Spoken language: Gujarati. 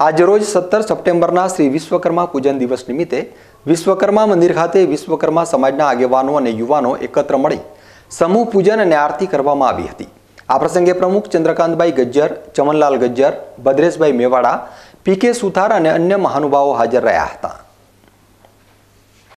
આજરોજ 17 સપ્ટેમ્બરના શ્રી વિશ્વકર્મા પૂજન દિવસ નિમિત્તે વિશ્વકર્મા મંદિર ખાતે વિશ્વકર્મા સમાજના આગેવાનો અને યુવાનો એકત્ર મળી સમૂહ પૂજન અને આરતી કરવામાં આવી હતી। આ પ્રસંગે પ્રમુખ ચંદ્રકાંતભાઈ ગજ્જર, ચમનલાલ ગજ્જર, ભદ્રેશભાઈ મેવાડા, પીકે સુથાર અને અન્ય મહાનુભાવો હાજર રહ્યા હતા।